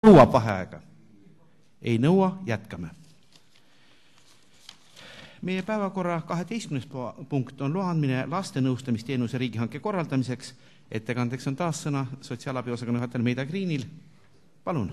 nõuab vaheaega? Ei nõua, jätkame. Meie päevakorra 12. punkt on loa andmine laste nõustamisteenuse riigihanke korraldamiseks. Ettekandeks on taas sõna sotsiaalabiosakonna juhatajal Meida Kriinil. Palun.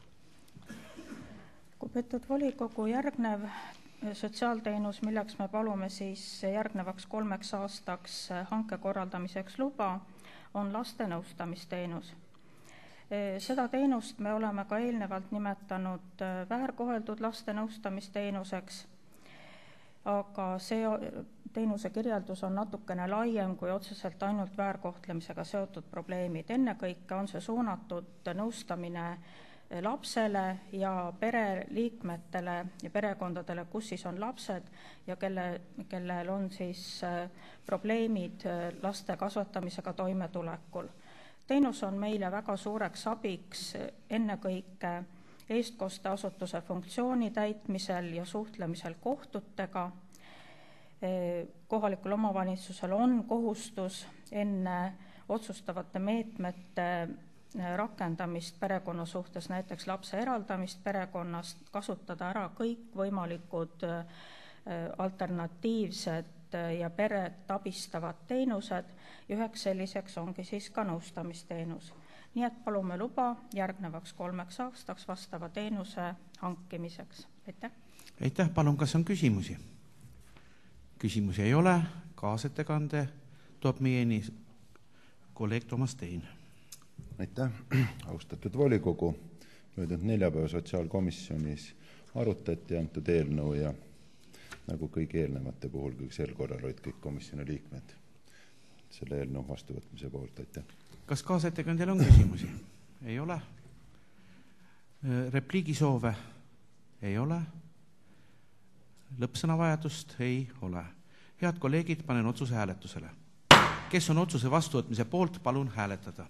Lugupeetud volikogu, järgnev sotsiaalteenus, milleks me palume siis järgnevaks 3 aastaks hanke korraldamiseks luba, on laste nõustamisteenus. Seda teenust me oleme ka eelnevalt nimetanud väärkoheldud laste nõustamisteenuseks, aga see teenuse kirjeldus on natukene laiem kui otseselt ainult väärkohtlemisega seotud probleemid. Ennekõike on see suunatud nõustamine lapsele ja pereliikmetele ja perekondadele, kus siis on lapsed ja kellel on siis probleemid laste kasvatamisega toimetulekul. Teenus on meile väga suureks abiks ennekõike eestkosteasutuse funktsiooni täitmisel ja suhtlemisel kohtutega. Kohalikul omavalitsusel on kohustus enne otsustavate meetmete rakendamist perekonna suhtes, näiteks lapse eraldamist perekonnast, kasutada ära kõik võimalikud alternatiivsed ja peret abistavad teenused. Üheks selliseks ongi siis ka nõustamisteenus. Nii et palume luba järgnevaks 3 aastaks vastava teenuse hankimiseks. Aitäh. Aitäh, palun, kas on küsimusi? Küsimusi ei ole. Kaasettekande toob meieni kolleeg Toomas Tein. Aitäh, austatud volikogu. Möödunud neljapäeva sotsiaalkomisjonis arutati antud eelnõu ja nagu kõigi eelnevate puhul, kui sel korral olid kõik komisjoni liikmed selle eelnõu vastuvõtmise poolt. Aitäh. Kas kaasettekandjal on küsimusi? Ei ole. Repliigisoove? Ei ole. Lõppsõnavajadust? Ei ole. Head kolleegid, panen otsuse hääletusele. Kes on otsuse vastuvõtmise poolt, palun hääletada.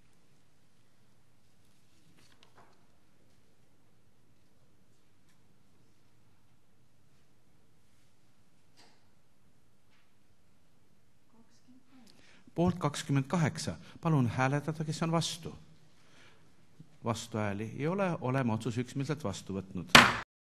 Poolt 28. Palun hääletada, kes on vastu. Vastuhääli ei ole, oleme otsuse üksmeelselt vastu võtnud.